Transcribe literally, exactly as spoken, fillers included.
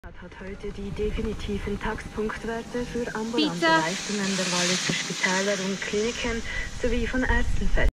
Hat heute die definitiven Taxpunktwerte für ambulante Bitte. Leistungen der Walliser Spitäler und Kliniken sowie von Ärzten festgelegt.